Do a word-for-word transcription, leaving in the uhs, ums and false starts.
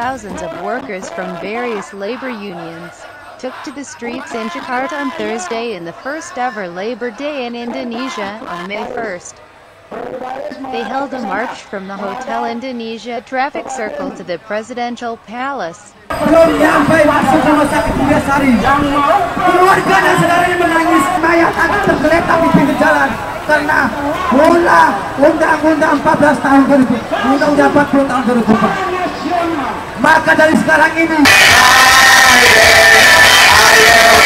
thousands of workers from various labor unions took to the streets in Jakarta on Thursday in the first-ever Labor Day in Indonesia, on May first. They held a march from the Hotel Indonesia traffic circle to the presidential palace. Belum nyampe masuk rumah sakit Budiasari. Keluarga dan saudaranya menangis, mayat akan tergeletak di pinggir jalan karena bola undang-undang empat belas tahun dua ribu, undang-undang empat puluh tahun dua ribu empat. Maka dari sekarang ini, ayo, ayo.